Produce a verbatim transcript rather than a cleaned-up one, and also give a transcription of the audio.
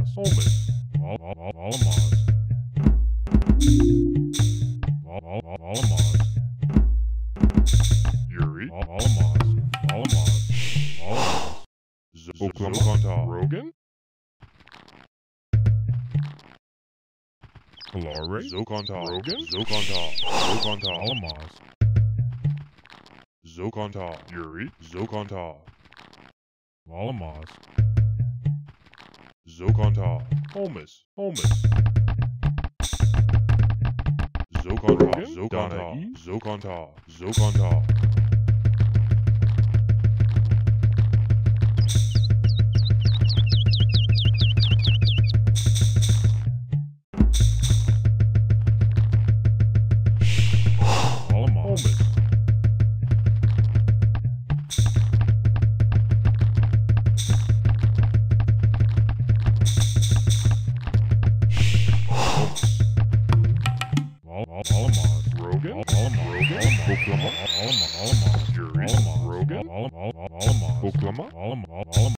Alamos, Holmes, Alamos, Alamos, Yuri, Alamos, Alamos, Alamos, Zokonta, Rogan, Kalare, Zokonta, Rogan, Zokonta, Zokonta, Alamos, Zokonta, Yuri, Zokonta, Alamos, Zokonta, Holmes, Holmes, Zokonta, Zokonta, Zokonta, Zokonta. Alamos, Holmes. Alamos, Rogan, Alamos, Rogan, Oklahoma, Alamos, Alamos, Yuri, Rogan, Alamos, Oklahoma, Alamos, Alamos.